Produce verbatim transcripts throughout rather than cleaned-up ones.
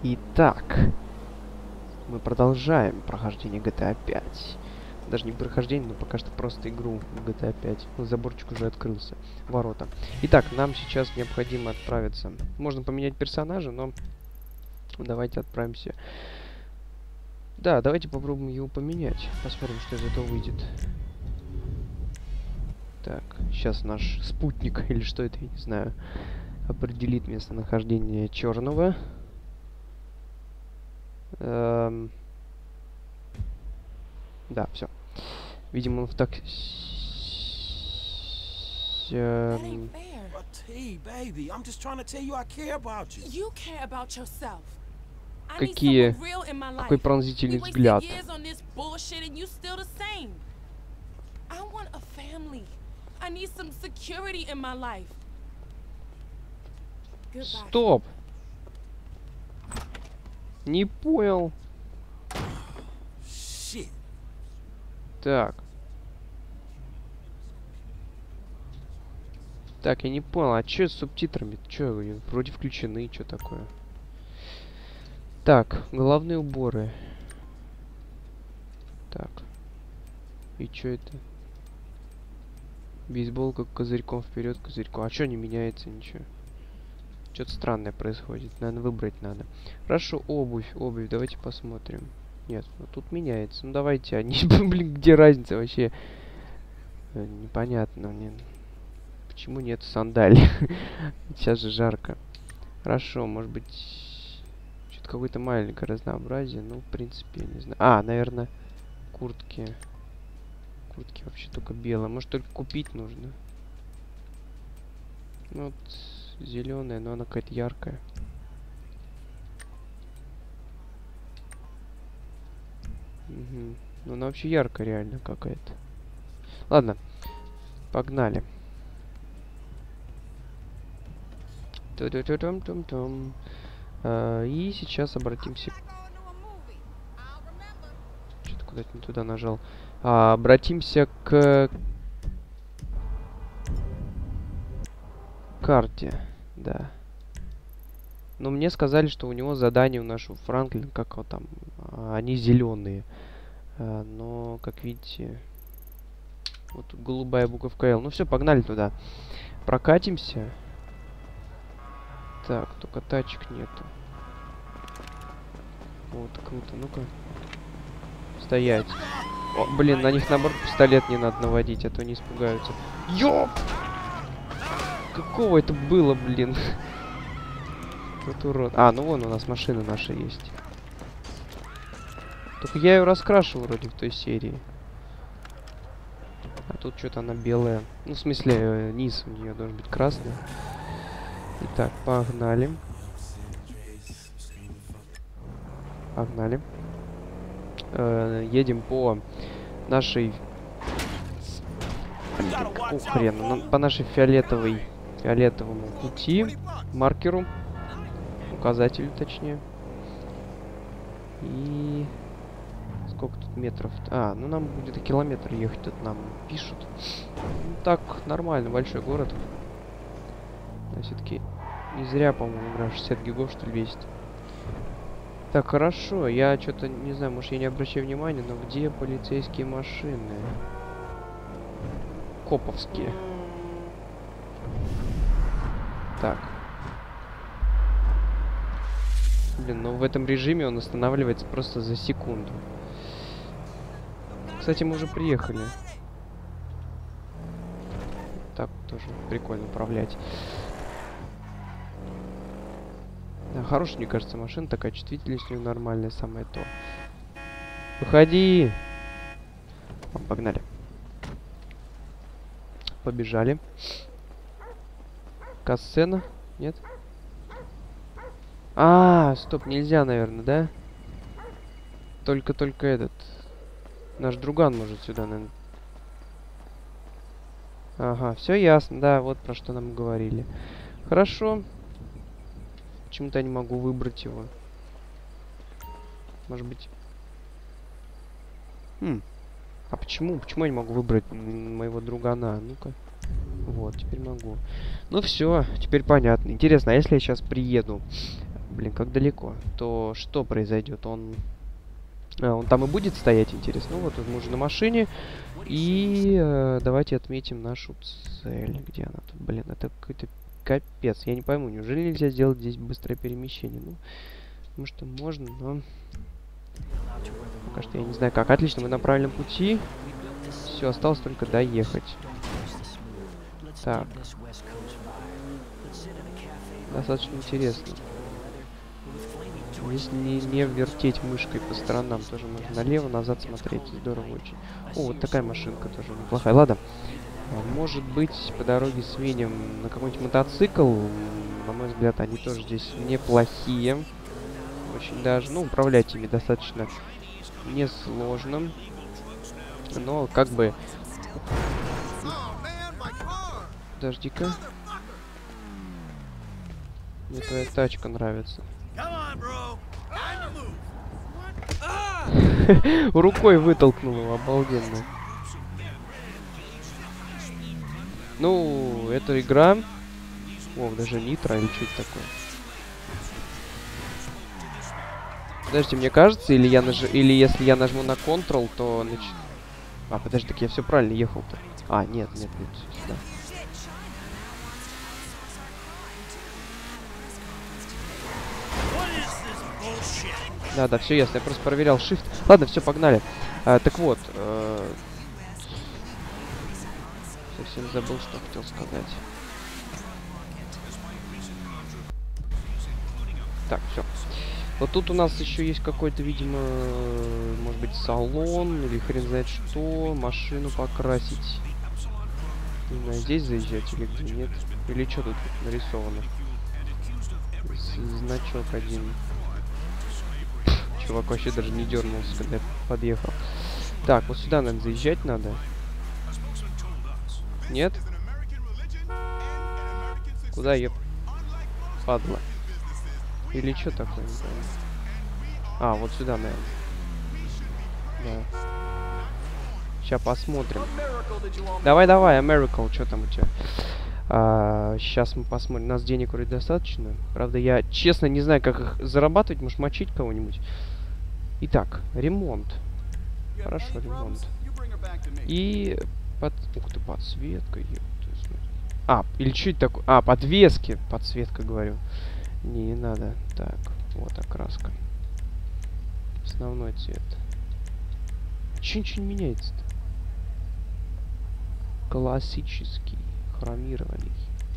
Итак, мы продолжаем прохождение джи ти эй пять. Даже не прохождение, но пока что просто игру в джи ти эй пять. Ну, заборчик уже открылся. Ворота. Итак, нам сейчас необходимо отправиться. Можно поменять персонажа, но давайте отправимся. Да, давайте попробуем его поменять. Посмотрим, что из этого выйдет. Так, сейчас наш спутник, или что это, я не знаю, определит местонахождение черного. Эм... Да, все. Видимо, он в так... Эм... Какие... Какой пронзительный взгляд. Стоп! Не понял. Так. Так, я не понял, а что с субтитрами? Что, вроде включены, что такое? Так, головные уборы. Так. И что это? Бейсболка козырьком вперед, козырьком. А что не меняется ничего? Что-то странное происходит. Наверное, выбрать надо. Хорошо, обувь, обувь. Давайте посмотрим. Нет, ну тут меняется. Ну давайте, они, блин, где разница вообще? Непонятно. Не... Почему нет сандалий? Сейчас же жарко. Хорошо, может быть... Что-то какое-то маленькое разнообразие. Ну, в принципе, я не знаю. А, наверное, куртки. Куртки вообще только белые. Может, только купить нужно. Ну, вот зеленая, но она какая-то яркая. Угу. Ну, она вообще яркая реально какая-то. Ладно, погнали. Ту-ту-ту-тум-тум-тум. А, и сейчас обратимся... Что-то куда-то не туда нажал. А, обратимся к... карте. Да. Но мне сказали, что у него задание у нашего Франклина, как вот там, а, они зеленые. А, но, как видите, вот тут голубая буковка L. Ну все, погнали туда. Прокатимся. Так, только тачек нету. Вот, круто. Ну-ка. Стоять. О, блин, на них, наоборот, пистолет не надо наводить, а то не испугаются. Ёп! Какого это было, блин? Вот урод. А, ну вон у нас машина наша есть. Только я ее раскрашивал вроде в той серии. А тут что-то она белая. Ну, в смысле, э, низ у нее должен быть красный. Итак, погнали. Погнали. Э, едем по нашей... Какого хрена? Ну, по нашей фиолетовой... фиолетовому пути. Маркеру. Указателю, точнее. И... Сколько тут метров? А, ну нам где-то километр ехать тут нам пишут. Ну, так, нормально, большой город. Все-таки не зря, по-моему, игра шестьдесят гигов, что ли, весит. Так, хорошо. Я что-то, не знаю, может, я не обращаю внимания, но где полицейские машины? Коповские. Так. Блин, ну в этом режиме он останавливается просто за секунду. Кстати, мы уже приехали. Так тоже прикольно управлять. Да, хорошая, мне кажется, машина. Такая чувствительность у нее нормальная, самое то. Выходи! О, погнали. Побежали. Касцена? Нет? А, стоп, нельзя, наверное, да? Только-только этот... Наш друган может сюда, наверное. Ага, все ясно, да, вот про что нам говорили. Хорошо. Почему-то я не могу выбрать его. Может быть... Хм. А почему? Почему я не могу выбрать моего другана? Ну-ка. Вот, теперь могу. Ну все, теперь понятно. Интересно, а если я сейчас приеду блин, как далеко, то что произойдет? Он, а, он там и будет стоять, интересно. Ну вот, мы уже на машине. И э, давайте отметим нашу цель. Где она тут? Блин, это какой-то капец. Я не пойму, неужели нельзя сделать здесь быстрое перемещение? Ну, потому что можно, но... Пока что я не знаю как. Отлично, мы на правильном пути. Все, осталось только доехать. Так. Достаточно интересно. Здесь не, не вертеть мышкой по сторонам. Тоже можно налево, назад смотреть. Здорово очень. О, вот такая машинка тоже неплохая. Ладно. Может быть, по дороге сменим на какой-нибудь мотоцикл. На мой взгляд, они тоже здесь неплохие. Очень даже. Ну, управлять ими достаточно несложно. Но как бы... Подожди-ка. Мне твоя тачка нравится. Рукой вытолкнул его, обалденно. Ну, это игра. О, даже нитро или что-то такое. Подожди, мне кажется, или я наж... или если я нажму на Ctrl, то нач... А, подожди, так я все правильно ехал-то. А, нет, нет, нет, сюда. Да, да, все ясно. Я просто проверял Shift. Ладно, все, погнали. А, так вот. Э совсем забыл, что хотел сказать. Так, все. Вот тут у нас еще есть какой-то, видимо, может быть, салон или хрен знает что. Машину покрасить. Не знаю, здесь заезжать или где нет. Или что тут нарисовано? Значок один. Чувак вообще даже не дернулся, когда я подъехал. Так, вот сюда, наверное, заезжать надо. Нет? Куда я падла? Или что такое? Не знаю. А, вот сюда, наверное. Да. Сейчас посмотрим. Давай, давай, Americal, что там у тебя? А, сейчас мы посмотрим. У нас денег вроде достаточно. Правда, я честно не знаю, как их зарабатывать. Может, мочить кого-нибудь. Итак, ремонт. Хорошо, ремонт. И... Под... Ух ты, подсветка. А, или что это такое? А, подвески. Подсветка, говорю. Не, не надо. Так, вот окраска. Основной цвет. Че ничего не меняется-то? Классический. Хромированный.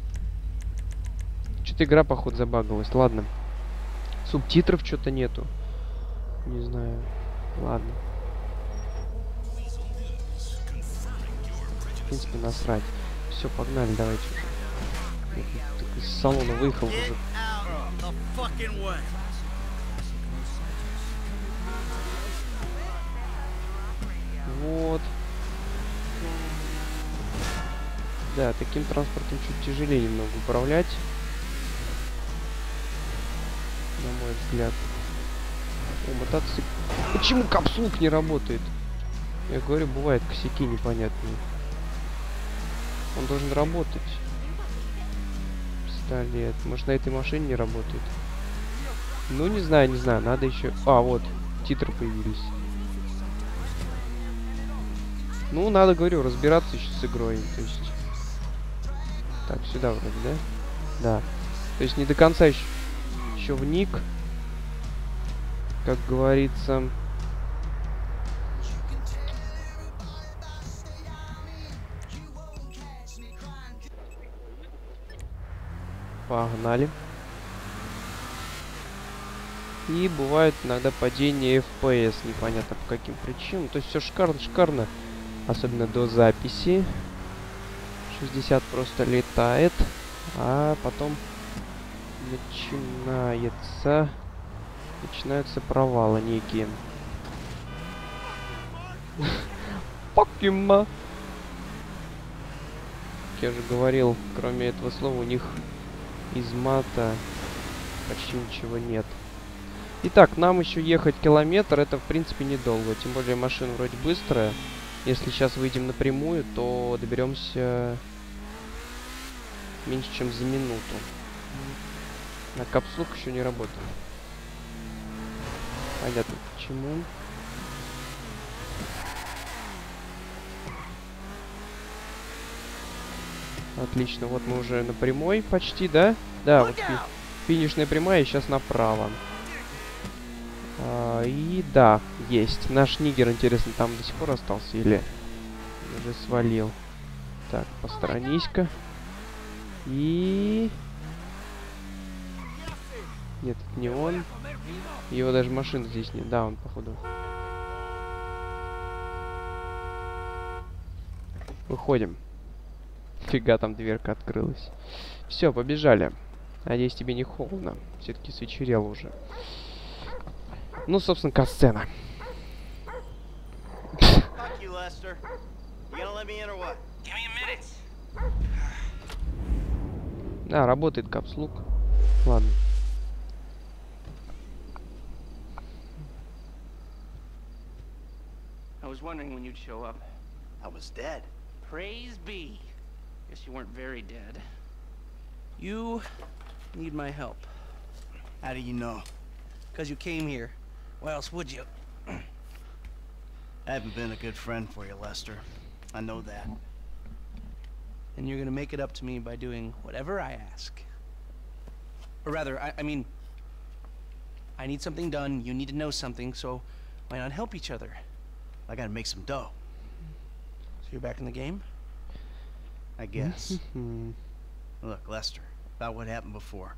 Что-то игра, походу, забагалась. Ладно. Субтитров что-то нету. Не знаю. Ладно. В принципе, насрать. Все, погнали, давайте уже. Я так из салона выехал уже. Вот. Да, таким транспортом чуть тяжелее немного управлять. На мой взгляд. О, мотоцикл. Почему капслук не работает? Я говорю, бывают косяки непонятные. Он должен работать. Пистолет. Может, на этой машине не работает? Ну, не знаю, не знаю. Надо еще... А, вот. Титры появились. Ну, надо, говорю, разбираться еще с игрой. То есть... Так, сюда вроде, да? Да. То есть не до конца еще, еще вник. Как говорится... Погнали. И бывает иногда падение эф пи эс, непонятно по каким причинам. То есть все шикарно, шикарно. Особенно до записи. шестьдесят просто летает. А потом начинается... Начинаются провалы некие. Покема. Как я уже говорил, кроме этого слова у них из мата почти ничего нет. Итак, нам еще ехать километр, это в принципе недолго. Тем более машина вроде быстрая. Если сейчас выйдем напрямую, то доберемся меньше, чем за минуту. На капслок еще не работает. Понятно почему. Отлично, вот мы уже на прямой почти, да? Да, вот фи финишная прямая, и сейчас направо. А, и да, есть. Наш нигер, интересно, там до сих пор остался или уже свалил? Так, посторонись-ка. И... Нет, это не он. Его даже машины здесь нет. Да, он, походу. Выходим. Фига, там дверка открылась. Все, побежали. Надеюсь, тебе не холодно. Все-таки свечерело уже. Ну, собственно, катсцена. Да, работает капслук. Ладно. I was wondering when you'd show up. I was dead. Praise be. Guess you weren't very dead. You need my help. How do you know? Because you came here. Why else would you? I haven't been a good friend for you, Lester. I know that. And you're gonna make it up to me by doing whatever I ask. Or rather, I, I mean... I need something done, you need to know something, so why not help each other? I gotta make some dough. So you're back in the game? I guess. Look, Lester, about what happened before.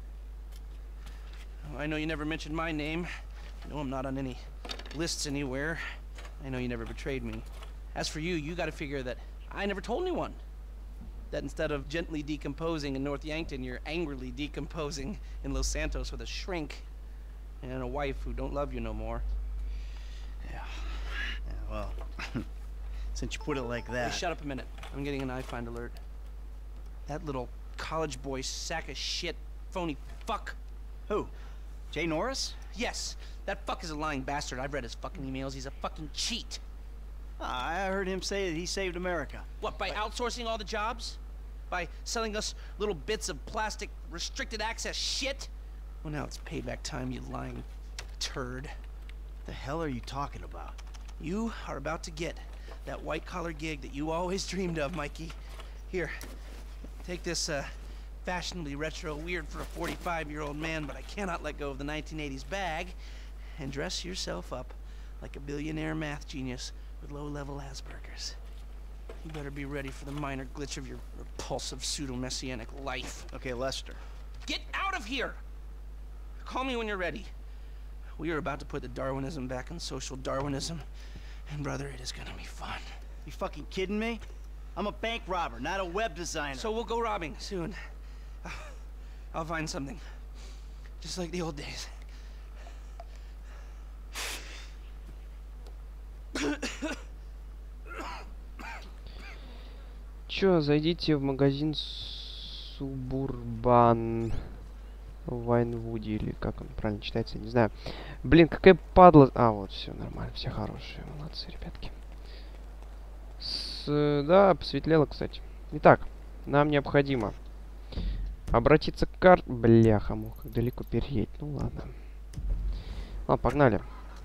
Oh, I know you never mentioned my name. I know I'm not on any lists anywhere. I know you never betrayed me. As for you, you gotta figure that I never told anyone. That instead of gently decomposing in North Yankton, you're angrily decomposing in Los Santos with a shrink and a wife who don't love you no more. Yeah. Yeah, well, since you put it like that... Hey, shut up a minute. I'm getting an iFind alert. That little college boy sack of shit, phony fuck. Who? Jay Norris? Yes, that fuck is a lying bastard. I've read his fucking emails. He's a fucking cheat. I heard him say that he saved America. What, by outsourcing all the jobs? By selling us little bits of plastic restricted access shit? Well, now it's payback time, you lying turd. The hell are you talking about? You are about to get that white-collar gig that you always dreamed of, Mikey. Here, take this, uh, fashionably retro weird for a forty-five-year-old man, but I cannot let go of the nineteen eighties bag, and dress yourself up like a billionaire math genius with low-level Asperger's. You better be ready for the minor glitch of your repulsive pseudo-messianic life. Okay, Lester. Get out of here! Call me when you're ready. We are about to put the Darwinism back in social Darwinism, and brother, it is gonna be fun. You fucking kidding me? I'm a bank robber, not a web designer. So we'll go robbing soon. I'll find something. Just like the old days. Чё, зайдите в магазин Субурбан Вайнвуди, или как он правильно читается, не знаю. Блин, какая падла... А, вот, все нормально, все хорошие, молодцы, ребятки. С... Да, посветлело, кстати. Итак, нам необходимо обратиться к карте... Бляха, мух, как далеко переедь. Ну ладно. Ладно, погнали.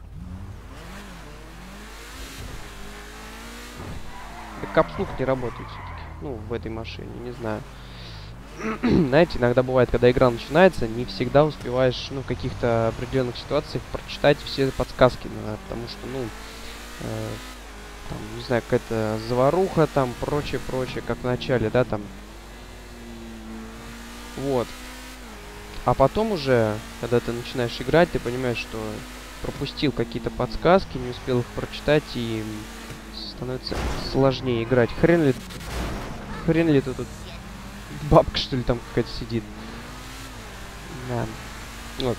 Да капслук не работает все-таки. Ну, в этой машине, не знаю. Знаете, иногда бывает, когда игра начинается, не всегда успеваешь, ну, в каких-то определенных ситуациях прочитать все подсказки, ну, потому что, ну, э, там, не знаю, какая-то заваруха, там, прочее, прочее, как в начале, да, там. Вот. А потом уже, когда ты начинаешь играть, ты понимаешь, что пропустил какие-то подсказки, не успел их прочитать, и становится сложнее играть. Хрен ли... Хрен ли ты тут... Бабка, что ли, там какая-то сидит. Да. Вот.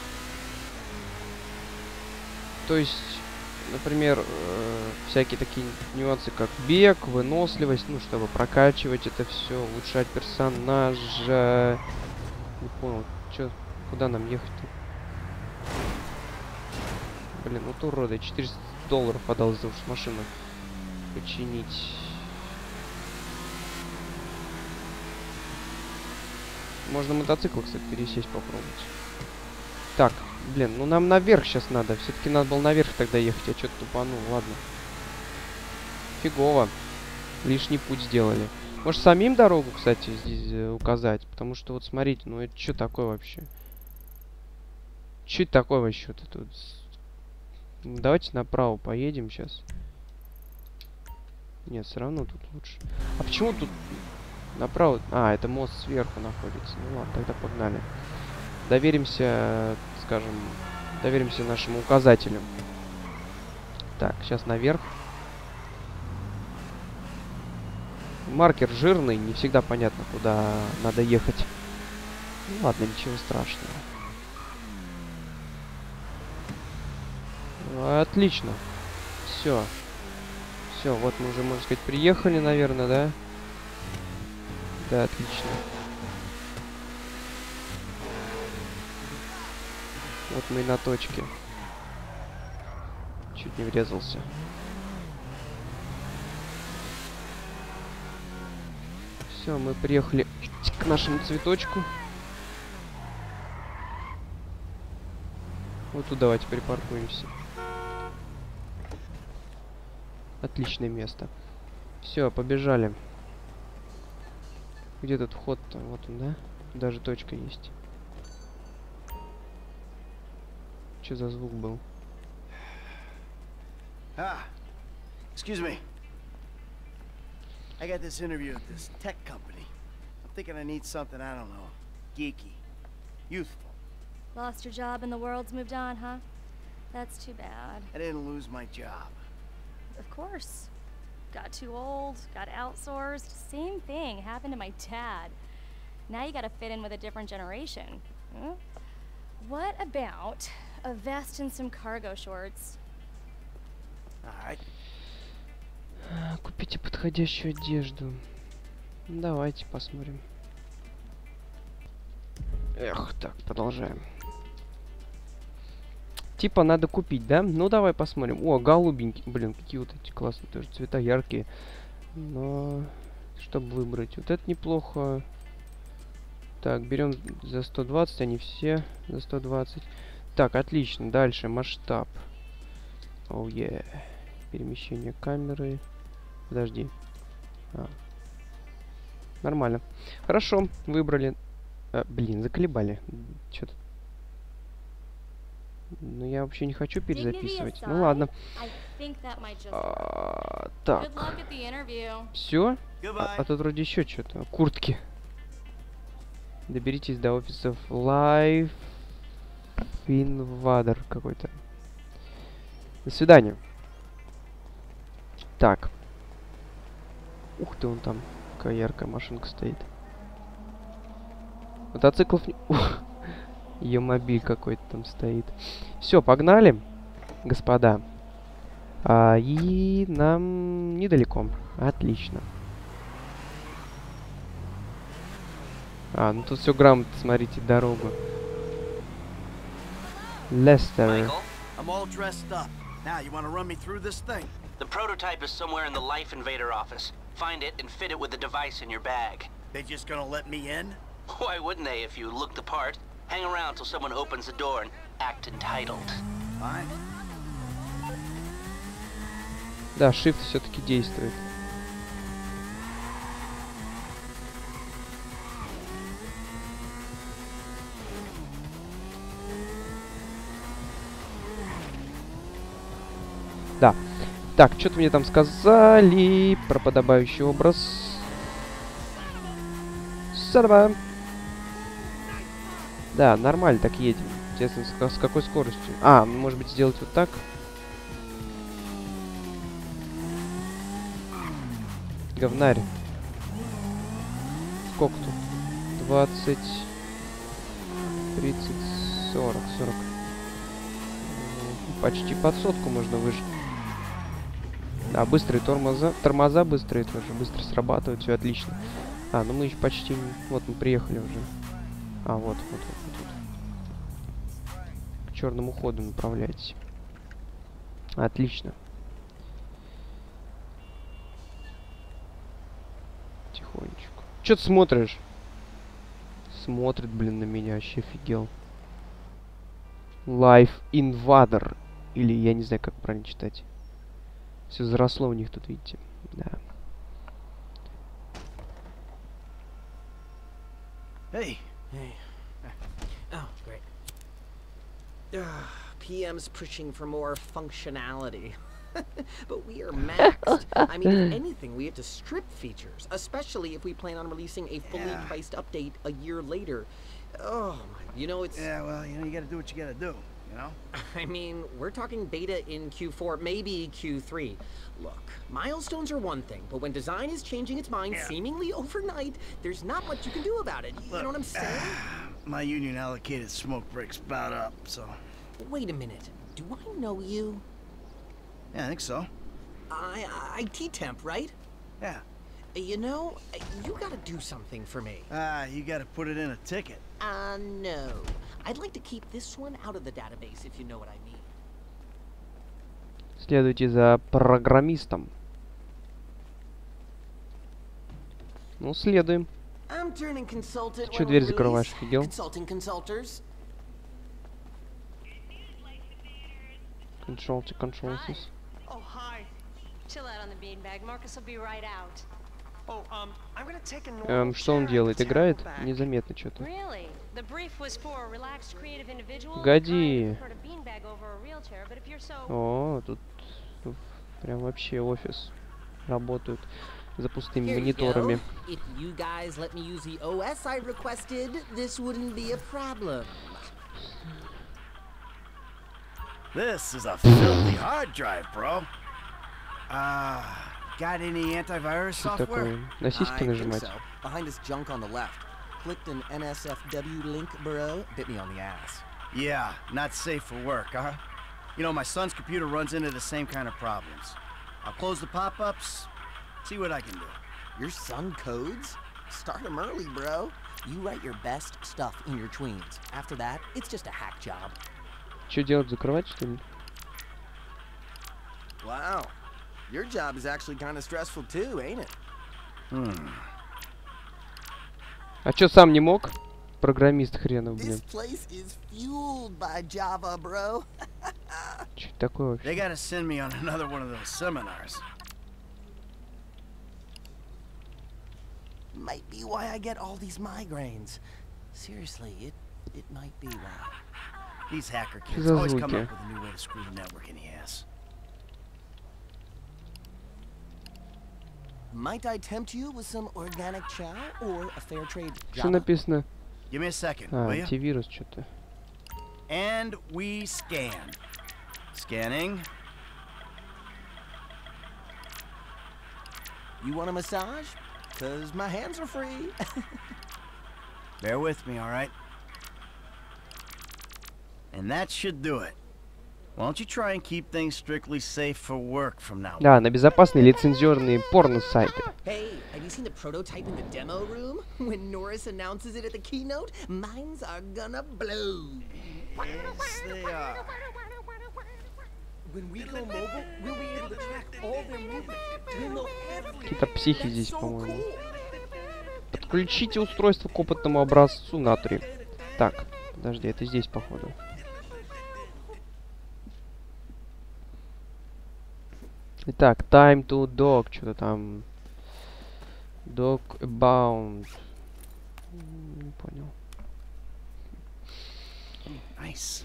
То есть, например, э, всякие такие нюансы, как бег, выносливость, ну, чтобы прокачивать это все, улучшать персонажа. Не понял, чё, куда нам ехать-то? Блин, вот уроды, четыреста долларов отдал за уж машину починить. Можно мотоцикл, кстати, пересесть попробовать. Так, блин, ну нам наверх сейчас надо. Все-таки надо было наверх тогда ехать. Я что-то тупанул, ладно. Фигово. Лишний путь сделали. Может, самим дорогу, кстати, здесь э, указать? Потому что, вот смотрите, ну это что такое вообще? Что это такое вообще-то тут? Ну, давайте направо поедем сейчас. Нет, все равно тут лучше. А почему тут направо? А, это мост сверху находится. Ну ладно, тогда погнали. Доверимся, скажем, доверимся нашему указателю. Так, сейчас наверх. Маркер жирный, не всегда понятно, куда надо ехать. Ну ладно, ничего страшного. Отлично. Все. Все, вот мы уже, можно сказать, приехали, наверное, да? Да, отлично. Вот мы и на точке. Чуть не врезался. Все, мы приехали к нашему цветочку. Вот тут давайте припаркуемся. Отличное место. Все, побежали. Где тут вход-то? Вот он, да? Даже точка есть. Что за звук был? Ah, excuse me. I got this interview at this tech company. I'm thinking I need something, I don't know, geeky, youthful. Lost your job and the world's moved on, huh? That's too bad. I didn't lose my job. Of course. Got too old, got outsourced. Same thing happened to my dad. Now you gotta fit in with a different generation. Hmm? What about a vest and some cargo shorts? All right. Купите подходящую одежду. Давайте посмотрим. Эх, так, продолжаем. Типа надо купить, да? Ну давай посмотрим. О, голубенький. Блин, какие вот эти классные тоже цвета, яркие. Но чтобы выбрать. Вот это неплохо. Так, берем за сто двадцать, они все за сто двадцать. Так, отлично. Дальше масштаб. Оу, oh, yeah. Перемещение камеры. Подожди. А. Нормально. Хорошо, выбрали. А, блин, заколебали. Что-то. Ну, я вообще не хочу перезаписывать. Ну, ладно. А, так. Все? А, а тут вроде еще что-то. Куртки. Доберитесь до офисов Life Invader какой-то. До свидания. Так. Ух ты, вон там какая яркая машинка стоит. Мотоциклов не... Ее мобиль какой-то там стоит. Все, погнали, господа. А, и нам недалеко. Отлично. А, ну тут все грамотно, смотрите, дорогу. Лестер. I'm all dressed up. Now, you want to run me through this thing? The prototype is somewhere in the Life Invader office. Find it and fit it with the device in your bag. They just gonna let me in? Why wouldn't they if you look the part? Hang around till someone opens the door and act entitled. Fine. Да, shift все-таки действует. Да. Так, что-то мне там сказали про подобающий образ. Садова. Да, нормально так едем. Интересно, с, с какой скоростью? А, может быть, сделать вот так? Говнарь. Сколько тут? двадцать, тридцать, сорок, сорок. Почти под сотку можно выжить. Да, быстрые тормоза. Тормоза быстрые тоже. Быстро срабатывают. Все отлично. А, ну мы еще почти... Вот мы приехали уже. А, вот, вот, вот, вот, вот. К черному ходу направляйтесь. Отлично. Тихонечку. Че ты смотришь? Смотрит, блин, на меня, вообще офигел. Life Invader. Или я не знаю, как правильно читать. Все заросло у них тут, видите. Да. Hey. Hey. Oh, great. Ugh, P M's pushing for more functionality. But we are maxed. I mean, if anything, we have to strip features, especially if we plan on releasing a fully Yeah. priced update a year later. Oh, my, you know, it's... Yeah, well, you know, you gotta do what you gotta do, you know? I mean, we're talking beta in Q four, maybe Q three. Look, milestones are one thing, but when design is changing its mind Yeah. seemingly overnight, there's not much you can do about it. You Look, know what I'm saying? My union allocated smoke breaks about up, so... Wait a minute. Do I know you? Yeah, I think so. I, I T-Temp, right? Yeah. You know, you gotta do something for me. Ah, you gotta put it in a ticket. Uh, no. I'd like to keep this one out of the database, if you know what I mean. Следуйте за программистом. Ну, следуем. I'm turning consultant. Ты чё when дверь we закрываешь, release. офигел? Consulting consulters. Control-to control-сис. Oh, hi. Chill out on the beanbag. Marcus will be right out. Oh, um, I'm gonna take a normal Эм, что он shower делает? at the Играет? Tabernacle. Незаметно что-то. Really? The brief was for a relaxed, creative individual. Годи. trying to prefer a beanbag over a wheelchair, but if you're so... О, тут, тут прям вообще офис. Работают за пустыми Here you мониторами. go. If you guys let me use the O S I requested, this wouldn't be a problem. This is a filthy hard drive, bro. Uh, got any antivirus Что software? такое? На сиськи I think нажимать. so. Behind this junk on the left. Clicked an N S F W link, bro. Bit me on the ass. Yeah, not safe for work, huh? You know, my son's computer runs into the same kind of problems. I'll close the pop-ups, see what I can do. Your son codes? Start him early, bro. You write your best stuff in your tweens. After that, it's just a hack job. Что делать? Закрывать, что ли? Wow. Your job is actually kind of stressful too, ain't it? Hmm. А чё, сам не мог? Программист хренов, блин. This place is fueled by Java, bro. Чё это такое They вообще? gotta send me on another one of those seminars. Might be why I get all these migraines. Seriously, it it might be why. These hacker Что kids за always come звуки? up with a new way to screw the network in the ass. Might I tempt you with some organic chow or a fair trade Что Java? написано? Give me a second, А, will you? антивирус что-то. And we scan. Scanning. You want a massage? Cause my hands are free. Bear with me, all right? And that should do it. Why don't you try and keep things strictly safe for work from now on? Да, на безопасные лицензионные порно-сайты. Hey, have you seen the prototype in the demo room? When Norris announces it at the keynote, minds are gonna blow. Yes, they are. When we go mobile, we'll be able to track all their movements. We'll know everything. Какие-то психи That's здесь, so по-моему. cool. Подключите устройство к опытному образцу на три. Так, подожди, это здесь, походу. Итак, time to dock, что-то там. Dock abound. Не понял. Nice.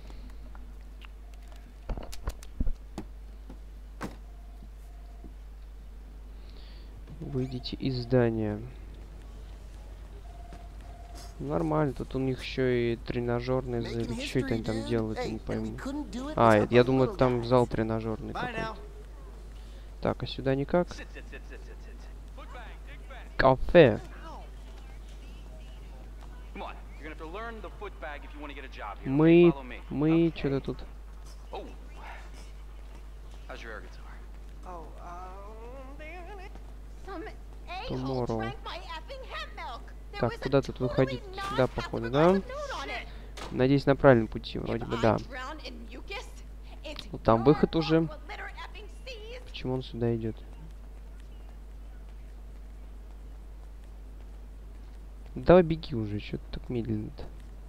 Выйдите из здания. Нормально, тут у них еще и тренажерный зал. Making Что это они history, там dude. делают, я Hey, не and we пойму. couldn't do it А, without это, я those думаю, little там guys. зал тренажерный Bye какой-то. now. Так, а сюда никак. Кафе. Come on, you're gonna have to learn the foot bag if you want to get a job here. Мы, Follow me. мы, что-то тут. Oh, how's your air guitar? Oh, um... Some Tomorrow. a-hole drank my effing hemp milk. There Так, was a куда тут выходить? totally Сюда, non-applicable походу, да? note on it. Надеюсь, на правильном пути, вроде бы, If да. I drown in mucus, it's Вот там your выход fault уже. what litter effing seas. Почему он сюда идет? Давай беги уже, что ты так медленно-то.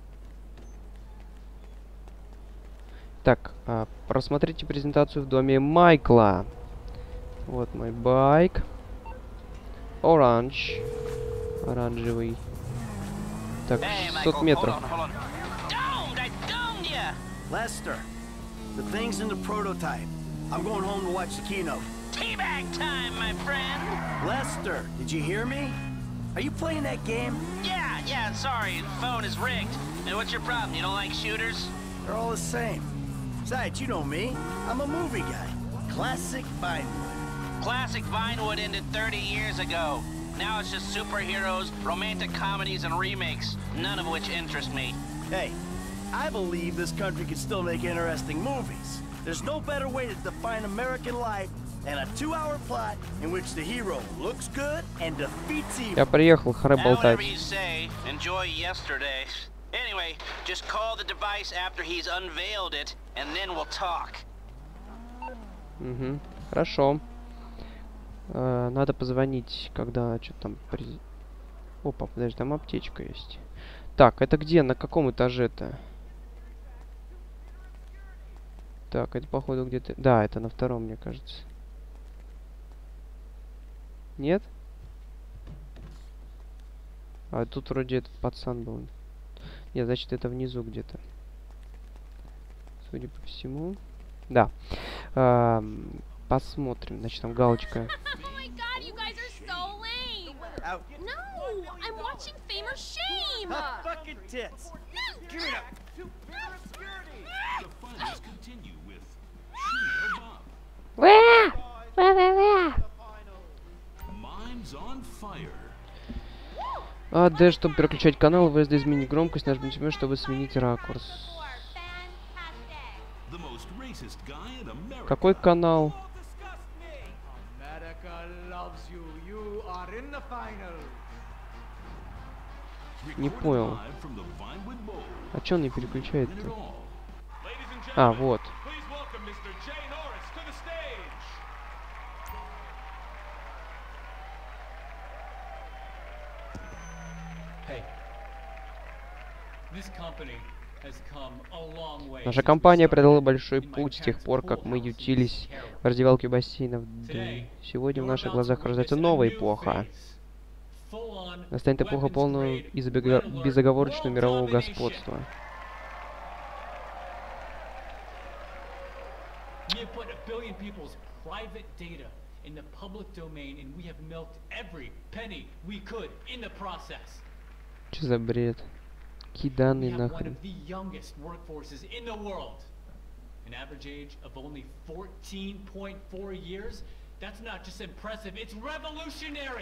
Так, а, просмотрите презентацию в доме Майкла. Вот мой байк. Оранж. Оранжевый. Так, шестьсот метров. Lester, the thing's in the prototype. I'm going home to watch the keynote. Teabag time, my friend. Lester, did you hear me? Are you playing that game? Yeah, yeah, sorry, the phone is rigged. And what's your problem? You don't like shooters? They're all the same. Besides, you know me. I'm a movie guy. Classic Vinewood. Classic Vinewood ended thirty years ago. Now it's just superheroes, romantic comedies, and remakes, none of which interest me. Hey, I believe this country can still make interesting movies. There's no better way to define American life than a two-hour plot in which the hero looks good and defeats evil. Я приехал, харе Now, whatever болтать. you say, enjoy yesterday. Anyway, just call the device after he's unveiled it, and then we'll talk. Угу. Хорошо. Э, надо позвонить, когда что там... При... Опа, подожди, там аптечка есть. Так, это где? На каком этаже-то? Так, это походу где-то... Да, это на втором, мне кажется. Нет? А тут вроде этот пацан был. Нет, значит, это внизу где-то. Судя по всему. Да. Эм, посмотрим. Значит, там галочка. Oh my god, you guys are so lame. Out. No, I'm watching Fame or Shame. Ah, fucking tits. Give it up. The finals continue with Sheena Bob. Уа! Уа, уа, уа! Mimes on fire. А, Д, чтобы переключать канал, ВСД изменить громкость, нажмите, чтобы сменить ракурс. The most racist guy in America. Какой канал? Не понял. Live from the Vinewood Bowl. А чё он не переключает-то? It all. А, вот. Наша компания проделала большой путь с тех пор, как мы ютились в раздевалке бассейнов. Сегодня в наших глазах рождается новая эпоха. Настанет эпоха полного и забега- безоговорочного мирового господства. We have put a billion people's private data in the public domain, and we have milked every penny we could in the process. Че за бред? Какие We данные have one нахрен? of the youngest workforces in the world. An average age of only fourteen point four years. That's not just impressive, it's revolutionary.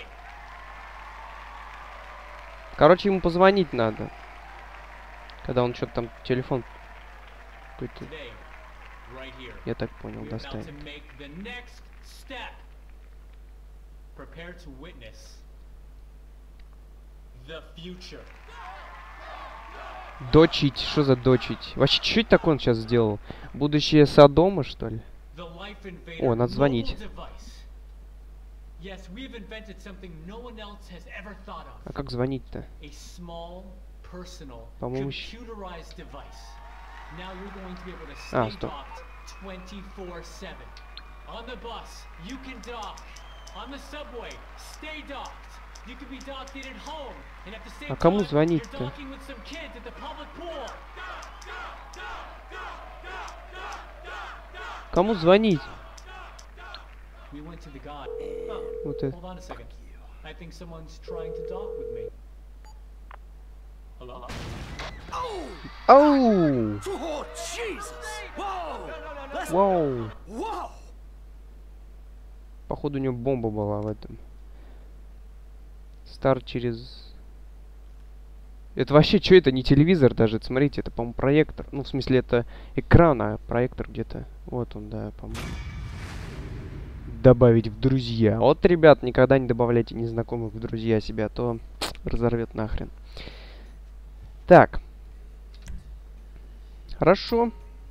Короче, ему позвонить надо. Когда он что-то там, телефон какой-то, Today, right here, я так понял, we are about достанет. to make the next step. Prepare to witness the future. Дочить? Что за дочить? Вообще, что это такое он сейчас сделал? Будущее Содома, что ли? The Life Invader О, надо звонить. mobile device. Yes, we've invented something no one else has ever thought of. А как звонить-то? A small, personal, По-моему, щ- computerized device. Now you're going to be able to А, stay стоп. docked twenty-four seven. On the bus, you can dock. On the subway, stay docked. You can be docked in at home, and at the same А кому time, звонить-то? you're docking with some kids at the public pool. Кому звонить? We went to the god. Oh, Вот это. hold on a second. I think someone's trying to dock with me. Hello? Оу! Oh, Jesus! Whoa! Let's... Вау! Whoa! Походу у него бомба была в этом. Старт через... Это вообще, что это? Не телевизор даже, это, смотрите, это, по-моему, проектор. Ну, в смысле, это экран, а проектор где-то. Вот он, да, по-моему. Добавить в друзья. Вот, ребят, никогда не добавляйте незнакомых в друзья себя, а то разорвет нахрен. Так. Хорошо.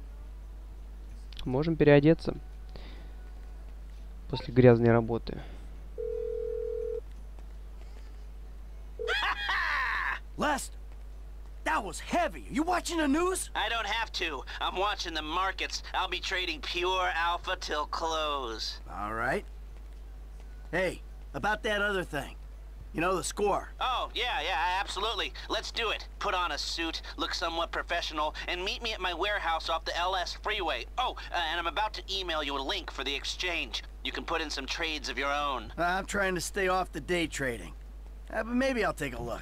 Можем переодеться. После грязной работы. Lester, that was heavy. Are you watching the news? I don't have to. I'm watching the markets. I'll be trading pure alpha till close. All right. Hey, about that other thing. You know, the score. Oh, yeah, yeah, absolutely. Let's do it. Put on a suit, look somewhat professional, and meet me at my warehouse off the L S freeway. Oh, uh, and I'm about to email you a link for the exchange. You can put in some trades of your own. I'm trying to stay off the day trading. Uh, but maybe I'll take a look.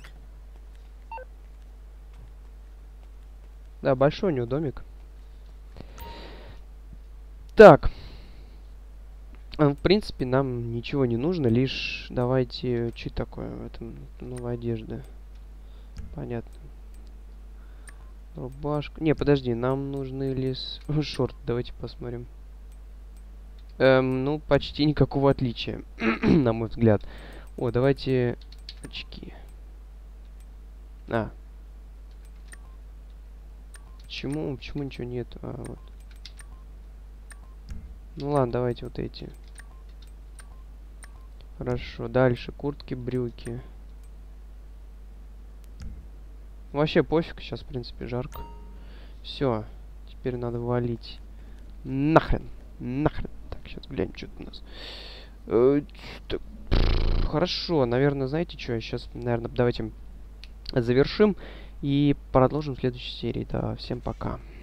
Да, большой у него домик. Так. В принципе, нам ничего не нужно, лишь давайте... Что такое в этом? Новая одежда. Понятно. Рубашка. Не, подожди, нам нужны лишь... Шорты, давайте посмотрим. Эм, ну, почти никакого отличия, на мой взгляд. О, давайте... Очки. А. Почему? Почему ничего нет? А, вот. Ну ладно, давайте вот эти. Хорошо, дальше куртки, брюки. Вообще пофиг, сейчас в принципе жарко. Все, теперь надо валить. Нахрен, нахрен. Так, сейчас глянем, что-то у нас. Э, так, хорошо, наверное, знаете что? Сейчас, наверное, давайте завершим и продолжим в следующей серии. Да, всем пока.